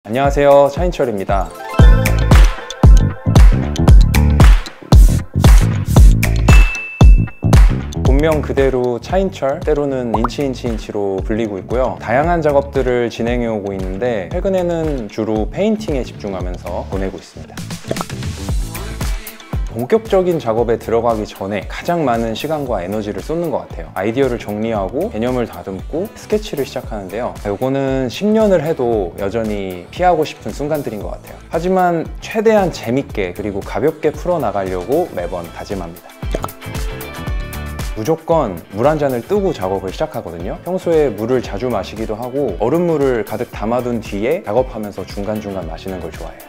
안녕하세요, 차인철입니다. 본명 그대로 차인철, 때로는 인치로 불리고 있고요. 다양한 작업들을 진행해 오고 있는데 최근에는 주로 페인팅에 집중하면서 보내고 있습니다. 본격적인 작업에 들어가기 전에 가장 많은 시간과 에너지를 쏟는 것 같아요. 아이디어를 정리하고 개념을 다듬고 스케치를 시작하는데요. 이거는 10년을 해도 여전히 피하고 싶은 순간들인 것 같아요. 하지만 최대한 재밌게 그리고 가볍게 풀어나가려고 매번 다짐합니다. 무조건 물 한 잔을 뜨고 작업을 시작하거든요. 평소에 물을 자주 마시기도 하고 얼음물을 가득 담아둔 뒤에 작업하면서 중간중간 마시는 걸 좋아해요.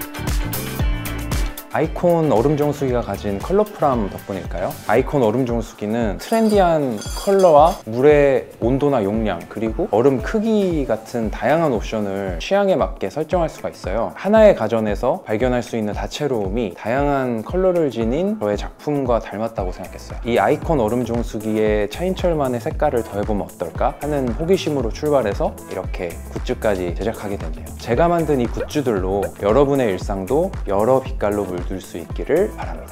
아이콘 얼음 정수기가 가진 컬러풀함 덕분일까요? 아이콘 얼음 정수기는 트렌디한 컬러와 물의 온도나 용량, 그리고 얼음 크기 같은 다양한 옵션을 취향에 맞게 설정할 수가 있어요. 하나의 가전에서 발견할 수 있는 다채로움이 다양한 컬러를 지닌 저의 작품과 닮았다고 생각했어요. 이 아이콘 얼음 정수기에 차인철만의 색깔을 더해보면 어떨까 하는 호기심으로 출발해서 이렇게 굿즈까지 제작하게 됐네요. 제가 만든 이 굿즈들로 여러분의 일상도 여러 빛깔로 물들 수 있기를 바랍니다.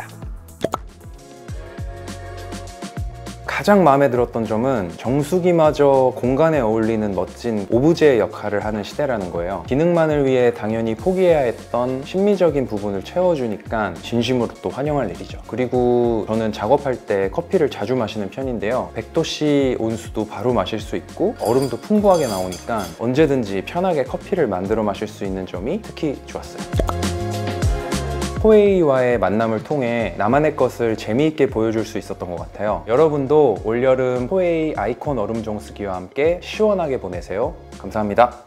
가장 마음에 들었던 점은 정수기마저 공간에 어울리는 멋진 오브제 역할을 하는 시대라는 거예요. 기능만을 위해 당연히 포기해야 했던 심미적인 부분을 채워주니까 진심으로 또 환영할 일이죠. 그리고 저는 작업할 때 커피를 자주 마시는 편인데요. 100도씨 온수도 바로 마실 수 있고 얼음도 풍부하게 나오니까 언제든지 편하게 커피를 만들어 마실 수 있는 점이 특히 좋았어요. 포에이와의 만남을 통해 나만의 것을 재미있게 보여줄 수 있었던 것 같아요. 여러분도 올여름 포에이 아이콘 얼음 정수기와 함께 시원하게 보내세요. 감사합니다.